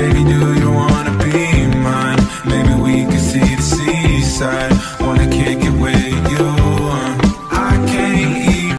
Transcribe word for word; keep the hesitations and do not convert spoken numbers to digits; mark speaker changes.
Speaker 1: Baby, do you wanna be mine? Maybe we could see the seaside